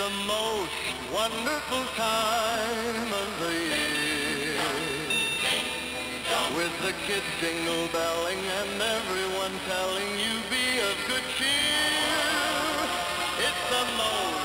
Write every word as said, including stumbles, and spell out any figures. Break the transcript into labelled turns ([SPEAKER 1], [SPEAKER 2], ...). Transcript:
[SPEAKER 1] the most wonderful time of the year. With the kids jingle belling and everyone telling you be of good cheer. It's the most